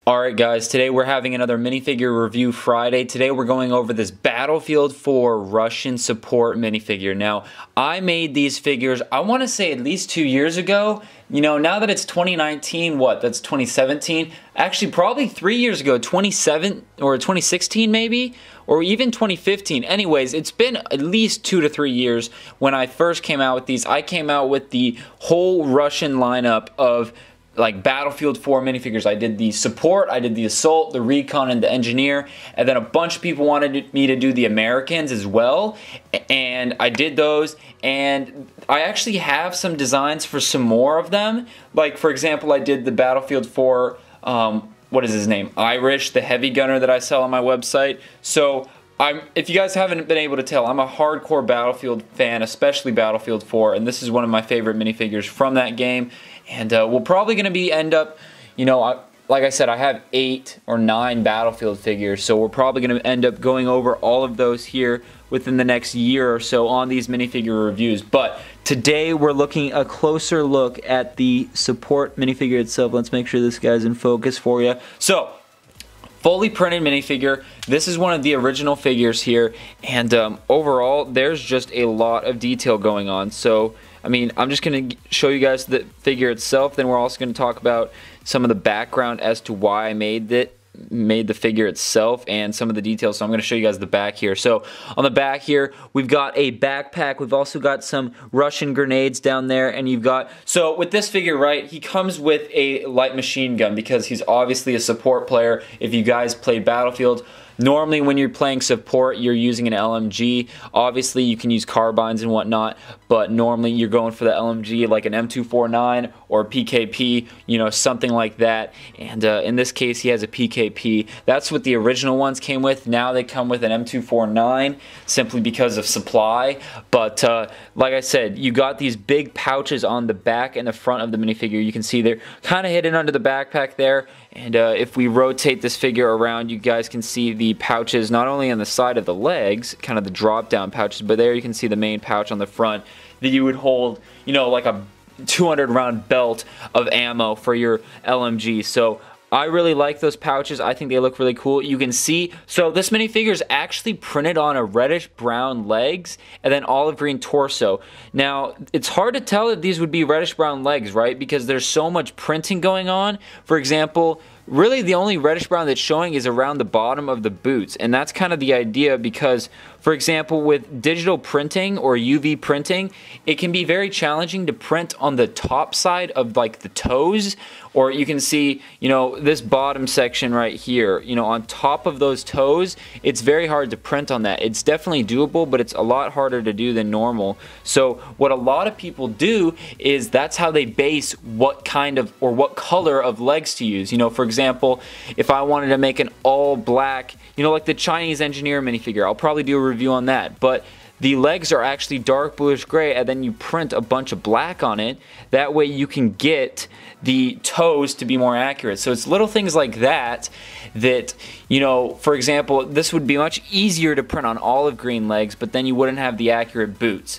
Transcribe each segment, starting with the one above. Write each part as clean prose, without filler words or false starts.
Alright guys, today we're having another minifigure review Friday. Today we're going over this Battlefield 4 Russian support minifigure. Now, I made these figures, I want to say at least 2 years ago. You know, now that it's 2019, that's 2017? Actually, probably 3 years ago, 2016 maybe? Or even 2015. Anyways, it's been at least 2 to 3 years when I first came out with these. I came out with the whole Russian lineup of like Battlefield 4 minifigures. I did the support, I did the assault, the recon, and the engineer, and then a bunch of people wanted me to do the Americans as well, and I did those, and I actually have some designs for some more of them. Like, for example, I did the Battlefield 4, what is his name? Irish, the heavy gunner that I sell on my website. So if you guys haven't been able to tell, I'm a hardcore Battlefield fan, especially Battlefield 4, and this is one of my favorite minifigures from that game. And we're probably going to end up, you know, like I said, I have 8 or 9 Battlefield figures, so we're probably going to end up going over all of those here within the next year or so on these minifigure reviews. But today we're looking a closer look at the support minifigure itself. Let's make sure this guy's in focus for you. So, fully printed minifigure. This is one of the original figures here, and overall, there's just a lot of detail going on. So, I mean, I'm just going to show you guys the figure itself, then we're also going to talk about some of the background as to why I made the figure itself and some of the details. So I'm going to show you guys the back here. So on the back here, we've got a backpack. We've also got some Russian grenades down there, and you've got, so with this figure, right, he comes with a light machine gun because he's obviously a support player. If you guys played Battlefield, normally when you're playing support, you're using an LMG. Obviously, you can use carbines and whatnot, but normally you're going for the LMG, like an M249 or PKP, you know, something like that. And in this case, he has a PKP. That's what the original ones came with. Now they come with an M249 simply because of supply. But like I said, you got these big pouches on the back and the front of the minifigure. You can see they're kind of hidden under the backpack there. And if we rotate this figure around, you guys can see the pouches not only on the side of the legs, kind of the drop down pouches, but there you can see the main pouch on the front that you would hold, you know, like a 200 round belt of ammo for your LMG. So I really like those pouches. I think they look really cool. You can see, so this minifigure is actually printed on a reddish brown legs and then olive green torso. Now, it's hard to tell if these would be reddish brown legs, right? Because there's so much printing going on. For example, really the only reddish brown that's showing is around the bottom of the boots, and that's kind of the idea because, for example, with digital printing or UV printing, it can be very challenging to print on the top side of like the toes, or you can see, you know, this bottom section right here, you know, on top of those toes, it's very hard to print on that. It's definitely doable, but it's a lot harder to do than normal. So what a lot of people do is that's how they base what kind of or what color of legs to use. You know, for example, if I wanted to make an all black, you know, like the Chinese engineer minifigure, I'll probably do a review on that, but the legs are actually dark bluish gray, and then you print a bunch of black on it. That way you can get the toes to be more accurate. So it's little things like that that, you know, for example, this would be much easier to print on olive green legs, but then you wouldn't have the accurate boots.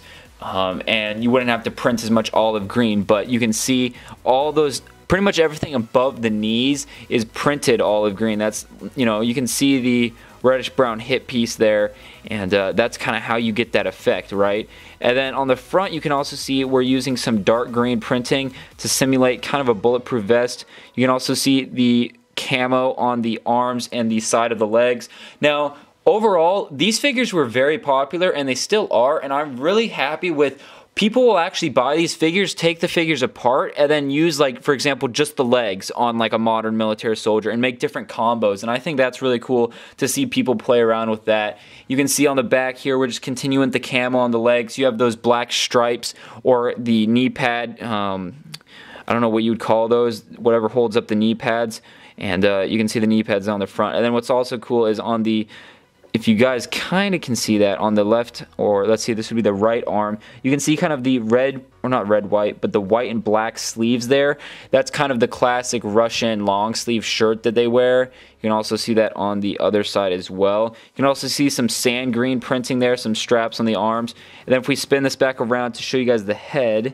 And you wouldn't have to print as much olive green, but you can see all those, pretty much everything above the knees is printed olive green. That's, you know, you can see the reddish brown hip piece there, and that's kind of how you get that effect, right? And then on the front, you can also see we're using some dark green printing to simulate kind of a bulletproof vest. You can also see the camo on the arms and the side of the legs. Now, overall, these figures were very popular, and they still are, and I'm really happy with. People will actually buy these figures, take the figures apart, and then use, like, for example, just the legs on like a modern military soldier and make different combos. And I think that's really cool to see people play around with that. You can see on the back here, we're just continuing the camo on the legs. You have those black stripes or the knee pad. I don't know what you would call those, whatever holds up the knee pads. And you can see the knee pads on the front. And then what's also cool is on the, if you guys kind of can see that on the left, or let's see, this would be the right arm, you can see kind of the red, or not red, white, but the white and black sleeves there. That's kind of the classic Russian long sleeve shirt that they wear. You can also see that on the other side as well. You can also see some sand green printing there, some straps on the arms. And then if we spin this back around to show you guys the head,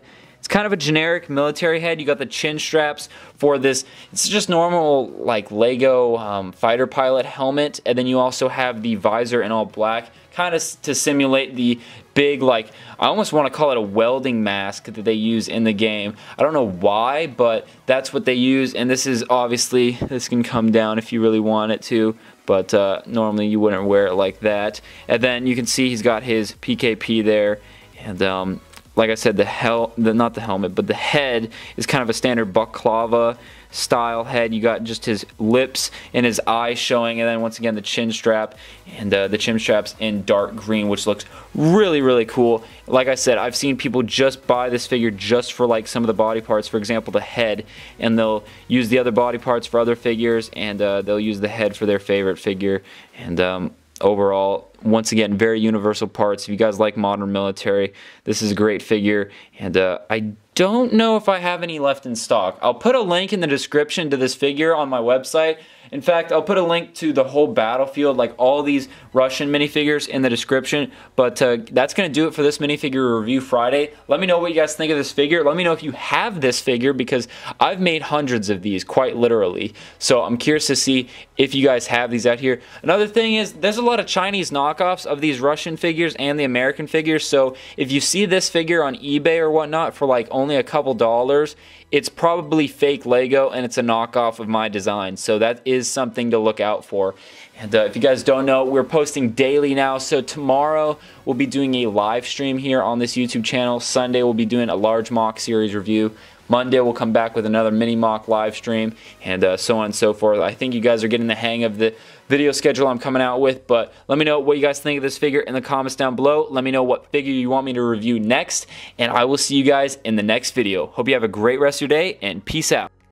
It's kind of a generic military head. You got the chin straps for this. It's just normal like Lego fighter pilot helmet, and then you also have the visor in all black, kind of to simulate the big, like, I almost want to call it a welding mask that they use in the game. I don't know why, but that's what they use. And this is obviously, this can come down if you really want it to, but normally you wouldn't wear it like that. And then you can see he's got his PKP there, and like I said, not the helmet, but the head is kind of a standard baklava style head. You got just his lips and his eyes showing, and then once again the chin strap, and the chin strap's in dark green, which looks really, really cool. Like I said, I've seen people just buy this figure just for like some of the body parts, for example the head, and they'll use the other body parts for other figures, and they'll use the head for their favorite figure. And overall, once again, very universal parts. If you guys like modern military, this is a great figure, and I don't know if I have any left in stock. I'll put a link in the description to this figure on my website. In fact, I'll put a link to the whole battlefield, like all these Russian minifigures, in the description. But that's going to do it for this minifigure review Friday. Let me know what you guys think of this figure. Let me know if you have this figure, because I've made hundreds of these, quite literally. So I'm curious to see if you guys have these out here. Another thing is, there's a lot of Chinese knockoffs of these Russian figures and the American figures. So if you see this figure on eBay or whatnot for like only a couple dollars, it's probably fake Lego and it's a knockoff of my design. So that is something to look out for. And if you guys don't know, we're posting daily now. So tomorrow we'll be doing a live stream here on this YouTube channel. Sunday we'll be doing a large mock series review. Monday we'll come back with another mini mock live stream, and so on and so forth. I think you guys are getting the hang of the video schedule I'm coming out with, but let me know what you guys think of this figure in the comments down below. Let me know what figure you want me to review next, and I will see you guys in the next video. Hope you have a great rest of your day, and peace out.